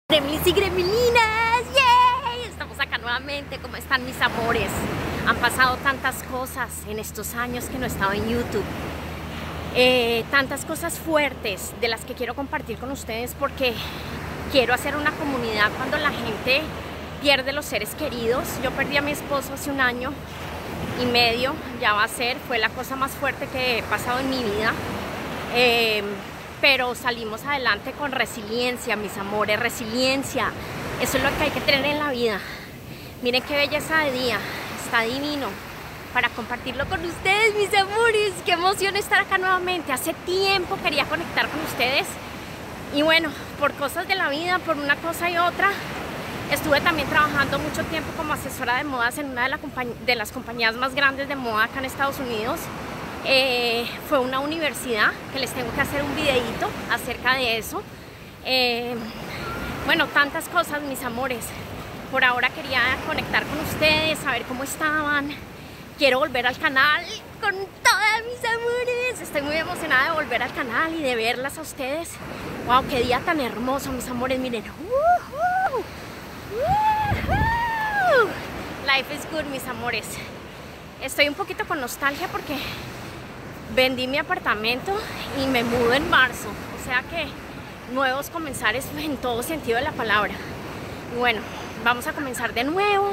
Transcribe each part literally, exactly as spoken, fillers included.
Gremlins y gremlinas, ¡yay! Estamos acá nuevamente. ¿Cómo están mis amores? Han pasado tantas cosas en estos años que no he estado en YouTube, eh, tantas cosas fuertes de las que quiero compartir con ustedes, porque quiero hacer una comunidad cuando la gente pierde los seres queridos. Yo perdí a mi esposo hace un año y medio, ya va a ser, fue la cosa más fuerte que he pasado en mi vida. eh, pero salimos adelante con resiliencia, mis amores, resiliencia. Eso es lo que hay que tener en la vida. Miren qué belleza de día, está divino para compartirlo con ustedes, mis amores. Qué emoción estar acá nuevamente. Hace tiempo quería conectar con ustedes y bueno, por cosas de la vida, por una cosa y otra, estuve también trabajando mucho tiempo como asesora de modas en una de, la de las compañías más grandes de moda acá en Estados Unidos. Eh, fue una universidad que les tengo que hacer un videíto acerca de eso. Eh, bueno, tantas cosas, mis amores. Por ahora quería conectar con ustedes, saber cómo estaban. Quiero volver al canal con todas mis amores. Estoy muy emocionada de volver al canal y de verlas a ustedes. Wow, qué día tan hermoso, mis amores. Miren, uh-huh, uh-huh. Life is good, mis amores. Estoy un poquito con nostalgia porque vendí mi apartamento y me mudo en marzo, o sea que nuevos comenzares en todo sentido de la palabra. Y bueno, vamos a comenzar de nuevo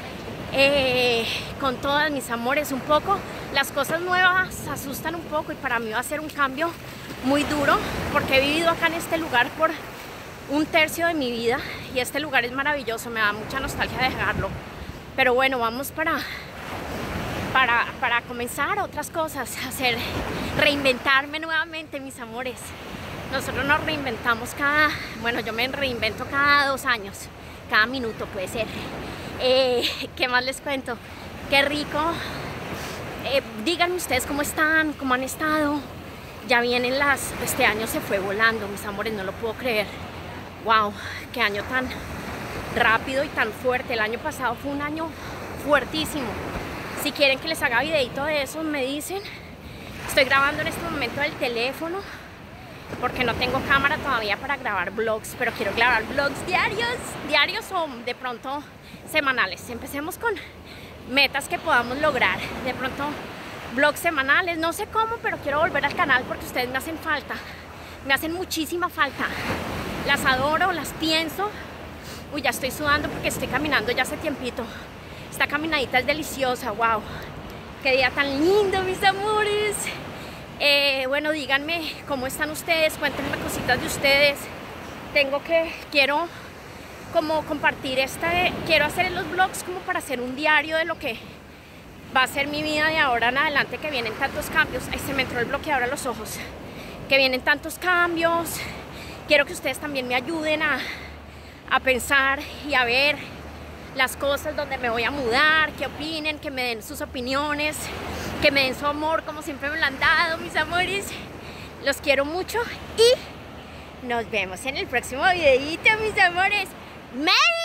eh, con todas mis amores. Un poco, las cosas nuevas asustan un poco y para mí va a ser un cambio muy duro porque he vivido acá en este lugar por un tercio de mi vida y este lugar es maravilloso, me da mucha nostalgia dejarlo. Pero bueno, vamos para... Para, para comenzar otras cosas, hacer, reinventarme nuevamente, mis amores. Nosotros nos reinventamos cada, bueno, yo me reinvento cada dos años, cada minuto puede ser. Eh, ¿Qué más les cuento? Qué rico. Eh, díganme ustedes cómo están, cómo han estado. Ya vienen las, este año se fue volando, mis amores, no lo puedo creer. Wow, qué año tan rápido y tan fuerte. El año pasado fue un año fuertísimo. Si quieren que les haga videito de eso, me dicen. Estoy grabando en este momento del teléfono porque no tengo cámara todavía para grabar vlogs, pero quiero grabar vlogs diarios, diarios o de pronto semanales. Empecemos con metas que podamos lograr. De pronto vlogs semanales, no sé cómo, pero quiero volver al canal porque ustedes me hacen falta. Me hacen muchísima falta. Las adoro, las pienso. Uy, ya estoy sudando porque estoy caminando ya hace tiempito. Esta caminadita es deliciosa, wow. Qué día tan lindo, mis amores. Eh, bueno, díganme cómo están ustedes, cuéntenme cositas de ustedes. Tengo que, quiero como compartir esta, quiero hacer los vlogs como para hacer un diario de lo que va a ser mi vida de ahora en adelante, que vienen tantos cambios. Ay, se me entró el bloqueador a los ojos. Que vienen tantos cambios. Quiero que ustedes también me ayuden a, a pensar y a ver las cosas, donde me voy a mudar, que opinen, que me den sus opiniones, que me den su amor como siempre me lo han dado, mis amores. Los quiero mucho y nos vemos en el próximo videito, mis amores. ¡Merry